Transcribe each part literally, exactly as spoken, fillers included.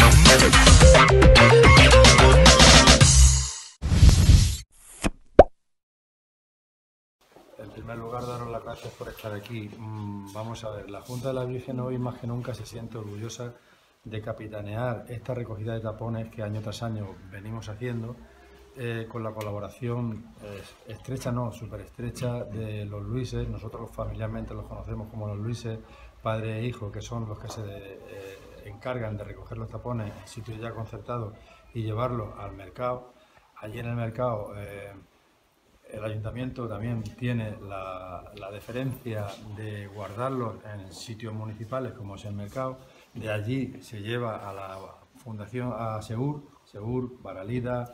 En primer lugar, daros las gracias por estar aquí. Vamos a ver, la Junta de la Virgen hoy más que nunca se siente orgullosa de capitanear esta recogida de tapones que año tras año venimos haciendo eh, con la colaboración eh, estrecha, no, súper estrecha de los Luises. Nosotros familiarmente los conocemos como los Luises, padre e hijo, que son los que se eh, encargan de recoger los tapones en sitios ya concertados y llevarlos al mercado. Allí en el mercado eh, el ayuntamiento también tiene la, la deferencia de guardarlos en sitios municipales como es el mercado. De allí se lleva a la fundación, a Segur, Segur, Baralida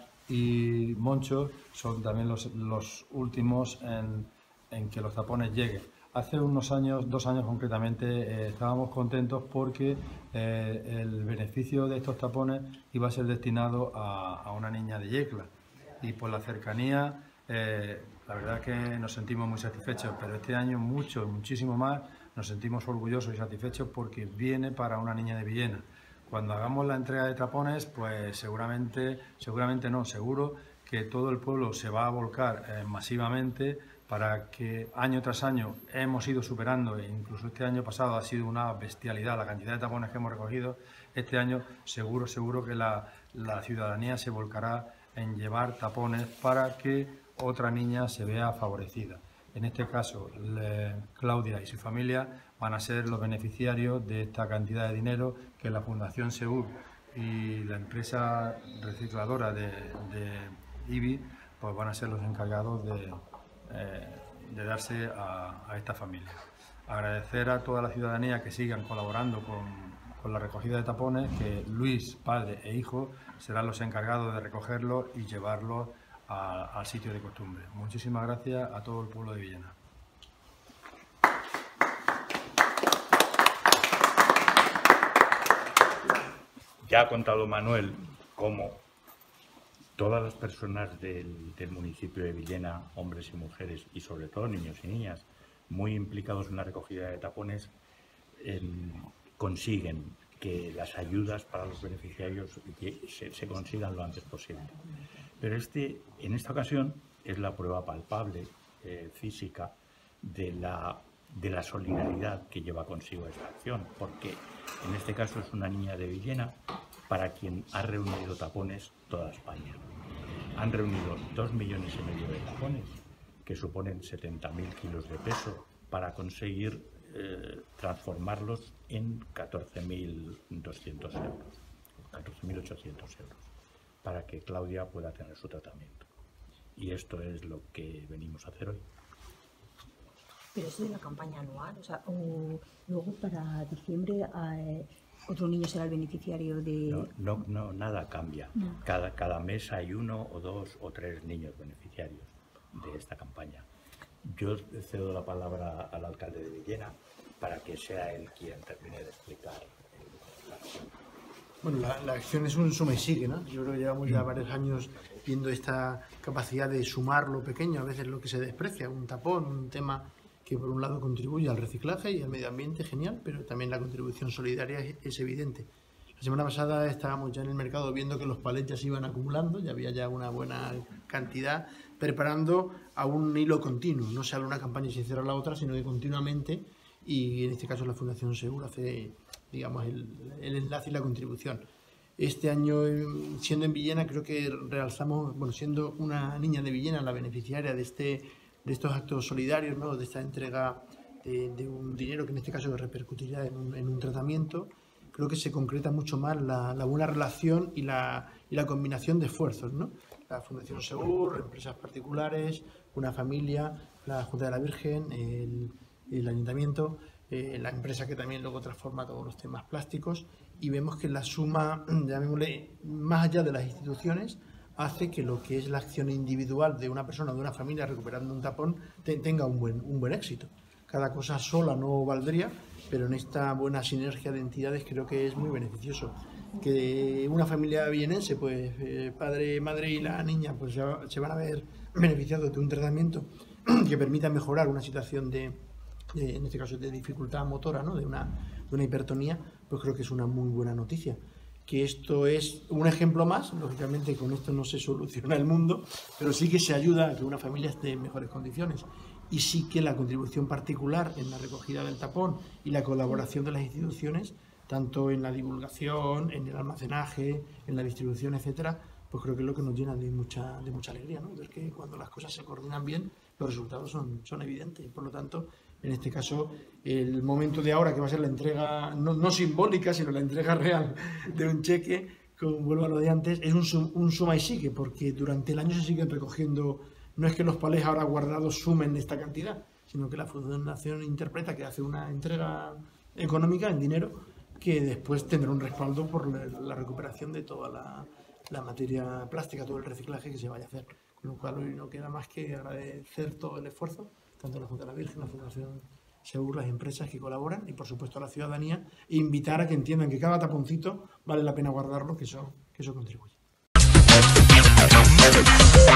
y Moncho, son también los, los últimos en, en que los tapones lleguen. Hace unos años, dos años concretamente, eh, estábamos contentos porque eh, el beneficio de estos tapones iba a ser destinado a, a una niña de Yecla, y por la cercanía Eh, la verdad que nos sentimos muy satisfechos, pero este año mucho, muchísimo más, nos sentimos orgullosos y satisfechos porque viene para una niña de Villena. Cuando hagamos la entrega de tapones, pues seguramente, seguramente no, seguro que todo el pueblo se va a volcar eh, masivamente para que año tras año hemos ido superando, e incluso este año pasado ha sido una bestialidad la cantidad de tapones que hemos recogido. Este año seguro, seguro que la, la ciudadanía se volcará en llevar tapones para que otra niña se vea favorecida. En este caso, le, Claudia y su familia van a ser los beneficiarios de esta cantidad de dinero que la Fundación Segur y la empresa recicladora de, de I B I pues van a ser los encargados de, eh, de darse a, a esta familia. Agradecer a toda la ciudadanía que sigan colaborando con, con la recogida de tapones, que Luis, padre e hijo, serán los encargados de recogerlos y llevarlos A, al sitio de costumbre. Muchísimas gracias a todo el pueblo de Villena. Ya ha contado Manuel cómo todas las personas del, del municipio de Villena, hombres y mujeres, y sobre todo niños y niñas, muy implicados en la recogida de tapones, eh, consiguen que las ayudas para los beneficiarios se, se consigan lo antes posible. Pero este, en esta ocasión es la prueba palpable, eh, física, de la, de la solidaridad que lleva consigo esta acción, porque en este caso es una niña de Villena para quien ha reunido tapones toda España. Han reunido dos millones y medio de tapones, que suponen setenta mil kilos de peso, para conseguir eh, transformarlos en catorce mil doscientos euros, catorce mil ochocientos euros. Para que Claudia pueda tener su tratamiento. Y esto es lo que venimos a hacer hoy. Pero eso de la campaña anual, o sea, o luego para diciembre eh, otro niño será el beneficiario de... No, no, no nada cambia. No. Cada, cada mes hay uno o dos o tres niños beneficiarios de esta campaña. Yo cedo la palabra al alcalde de Villena para que sea él quien termine de explicar la acción. Bueno, la, la acción es un suma y sigue, ¿no? Yo creo que llevamos ya varios años viendo esta capacidad de sumar lo pequeño, a veces lo que se desprecia, un tapón, un tema que por un lado contribuye al reciclaje y al medio ambiente, genial, pero también la contribución solidaria es, es evidente. La semana pasada estábamos ya en el mercado viendo que los palets ya se iban acumulando, ya había ya una buena cantidad, preparando a un hilo continuo, no sale una campaña y se cierra la otra, sino que continuamente, y en este caso la Fundación Segur hace, digamos, el, el enlace y la contribución. Este año, siendo en Villena, creo que realzamos, bueno, siendo una niña de Villena la beneficiaria de, este, de estos actos solidarios, ¿no? De esta entrega de, de un dinero que en este caso repercutirá en un, en un tratamiento, creo que se concreta mucho más la, la buena relación y la, y la combinación de esfuerzos, ¿no? La Fundación Segur, empresas particulares, una familia, la Junta de la Virgen, el, el Ayuntamiento, eh, la empresa que también luego transforma todos los temas plásticos, y vemos que la suma, llamémosle, más allá de las instituciones, hace que lo que es la acción individual de una persona, de una familia recuperando un tapón, te, tenga un buen, un buen éxito. Cada cosa sola no valdría, pero en esta buena sinergia de entidades creo que es muy beneficioso. Que una familia vienense, pues eh, padre, madre y la niña, pues ya se van a ver beneficiados de un tratamiento que permita mejorar una situación de, de en este caso de dificultad motora, ¿no? de, una, de una hipertonía, pues creo que es una muy buena noticia. que esto es un ejemplo más. Lógicamente con esto no se soluciona el mundo, pero sí que se ayuda a que una familia esté en mejores condiciones. Y sí que la contribución particular en la recogida del tapón y la colaboración de las instituciones, tanto en la divulgación, en el almacenaje, en la distribución, etcétera, pues creo que es lo que nos llena de mucha, de mucha alegría, ¿no? Ver que cuando las cosas se coordinan bien, los resultados son, son evidentes. Por lo tanto, en este caso, el momento de ahora, que va a ser la entrega, no, no simbólica, sino la entrega real de un cheque, como vuelvo a lo de antes, es un, un suma y sigue, porque durante el año se siguen recogiendo. No es que los palés ahora guardados sumen esta cantidad, sino que la Fundación interpreta que hace una entrega económica en dinero que después tendrá un respaldo por la, la recuperación de toda la, la materia plástica, todo el reciclaje que se vaya a hacer. Con lo cual hoy no queda más que agradecer todo el esfuerzo, tanto a la Junta de la Virgen, la Fundación Segur, las empresas que colaboran y por supuesto a la ciudadanía, e invitar a que entiendan que cada taponcito vale la pena guardarlo, que eso, que eso contribuye.